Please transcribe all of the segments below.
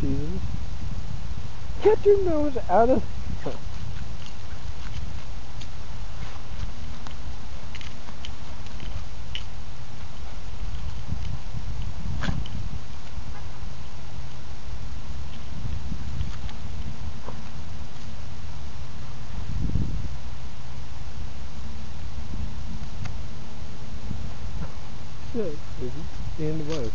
Jesus. Get your nose out of... Shit, baby. The end of life.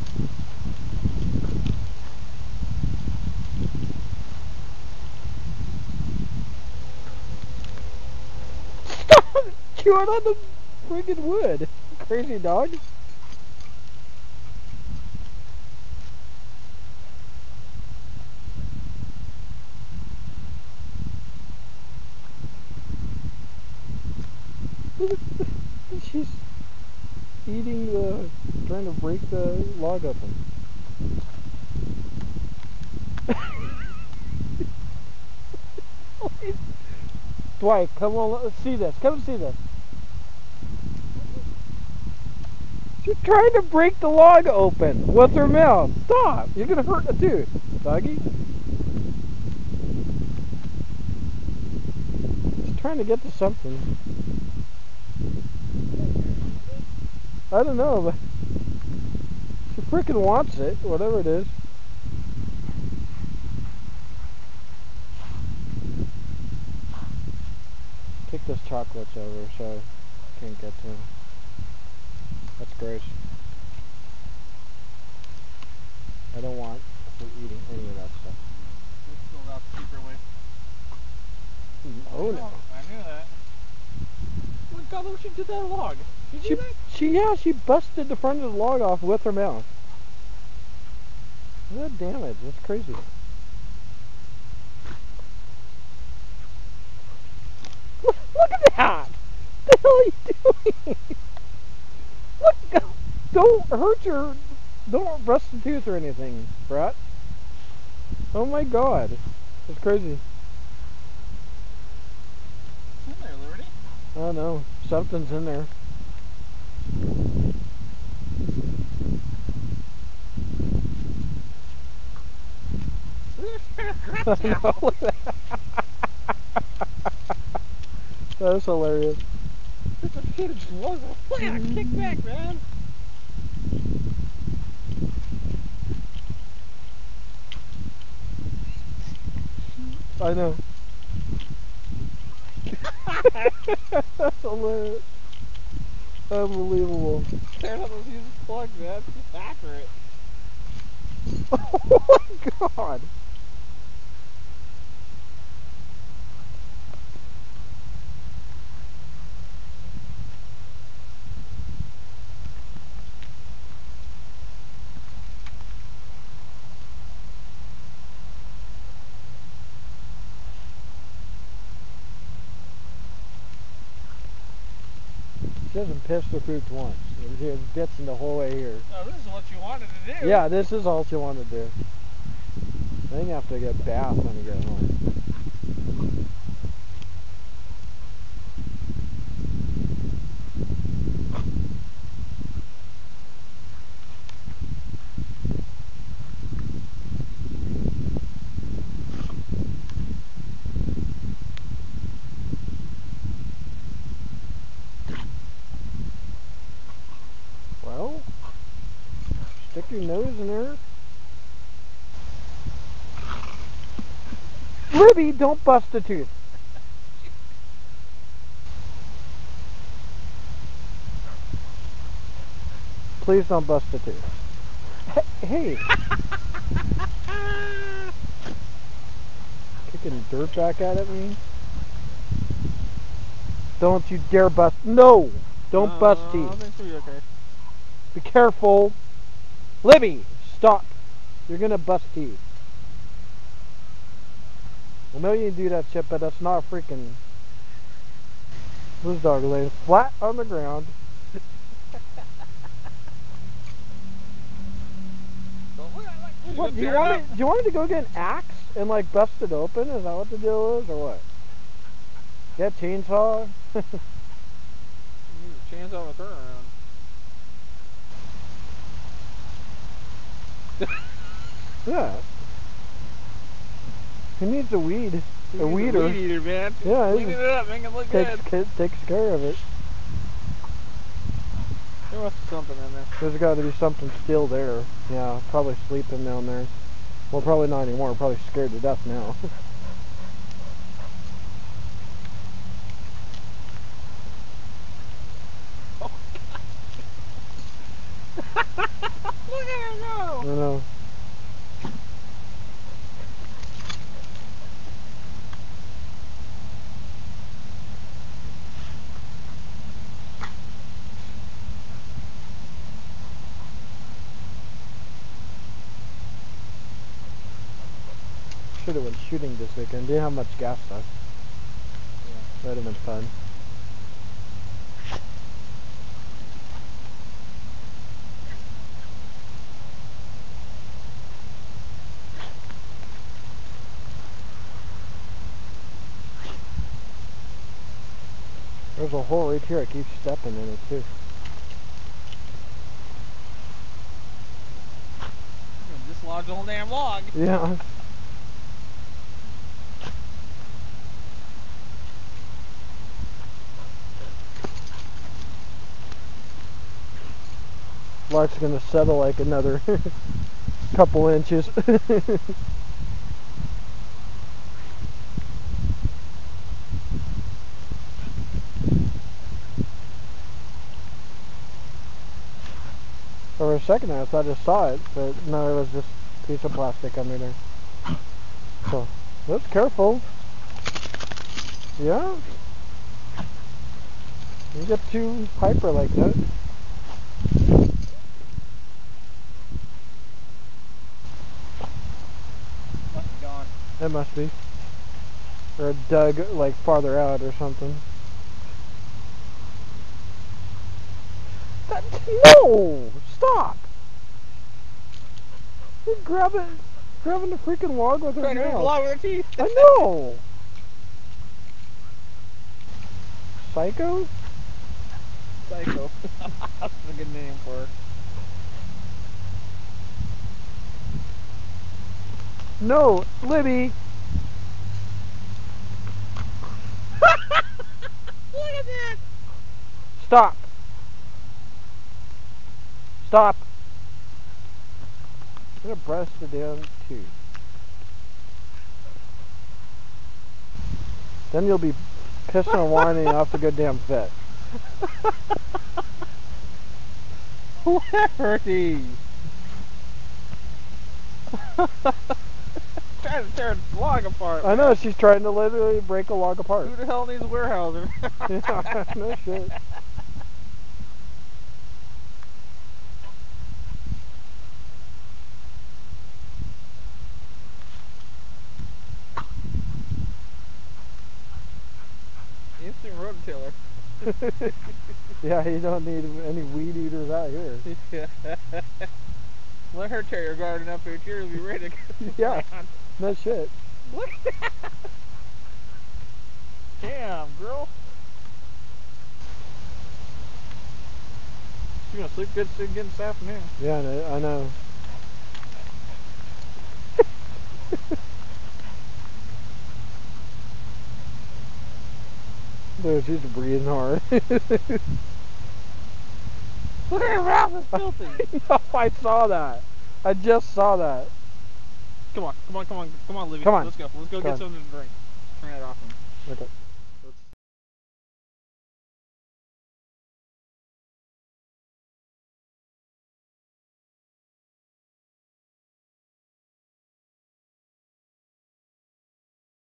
Stop chewing on the friggin' wood, crazy dog. She's eating the, trying to break the log open. Dwight, come on, let's see this. Come and see this. She's trying to break the log open with her mouth. Stop! You're gonna hurt a tooth, doggy. She's trying to get to something. I don't know, but she freaking wants it, whatever it is. Kick those chocolates over so I can't get to them. That's gross. I don't want her eating any of that stuff. This is about the secret way. Oh no. I knew that. Oh my god, look what she did to that log. Did you see She that? she busted the front of the log off with her mouth. Look at that damage, that's crazy. Look at that! What the hell are you doing? Look, don't hurt your, don't rust the tooth or anything, Brett. Oh my god, that's crazy. What's in there, Liberty? I don't know, something's in there. I know, look at that. That's hilarious. It's a huge log. Kick back, man. I know. That's hilarious. Unbelievable. Tearing out those huge plugs, man. It's accurate. Oh my god. She hasn't pissed or pooped once. There's bits in the whole way here. Oh, this is what you wanted to do. Yeah, this is all she wanted to do. I think I have to get a bath when we get home. Well, stick your nose in there. Libby, don't bust a tooth. Please don't bust a tooth. Hey. Kicking dirt back out at me. Don't you dare bust. No! Don't bust I teeth. think she'll be okay. Be careful. Libby, stop. You're gonna bust teeth. I know you can do that shit, but that's not freaking... This dog lays flat on the ground. What, do you want it to go get an axe and like bust it open? Is that what the deal is, or what? Get a chainsaw? You need a chainsaw with her around. Yeah. He needs a weed. He's A weeder. weed eater, man. Yeah, Cleaning it up, making it look good. Takes care of it. There must be something in there. There's got to be something still there. Yeah, probably sleeping down there. Well, probably not anymore. Probably scared to death now. Oh, God. Look at her go! I know. Should have went shooting this weekend. Didn't have much gas though. Yeah. That'd have been fun. There's a hole right here. I keep stepping in it too. I'm gonna dislodge the whole damn log. Yeah. Log's gonna settle like another couple inches. For a second I thought I saw it, but no, it was just a piece of plastic under there. So, let's careful. Yeah. You get too hyper like that. Must be gone. It must be. Or it dug like farther out or something. No! Stop! You're grabbing the freaking log with her Trying to eat the mouth. log with her teeth. I know! Psycho? Psycho. That's a good name for her. No, Libby! Look at that! Stop! Stop! I'm gonna breast the damn tooth. Then you'll be pissing and whining off the goddamn vet. Liberty! Trying to tear the log apart. I know, she's trying to literally break a log apart. Who the hell needs a warehouser? Yeah, no shit. Instant rototiller. Yeah, you don't need any weed eaters out here. Let her tear your garden up here. You'll be ready to go. Yeah, no shit. Look at that! Damn, girl. She's gonna sleep good this afternoon. Yeah, I know. Dude, she's breathing hard. Look at her mouth, it's filthy. No, I saw that. I just saw that. Come on, Libby. Come on. Let's go. Let's go Come get on. something to drink. Turn it off.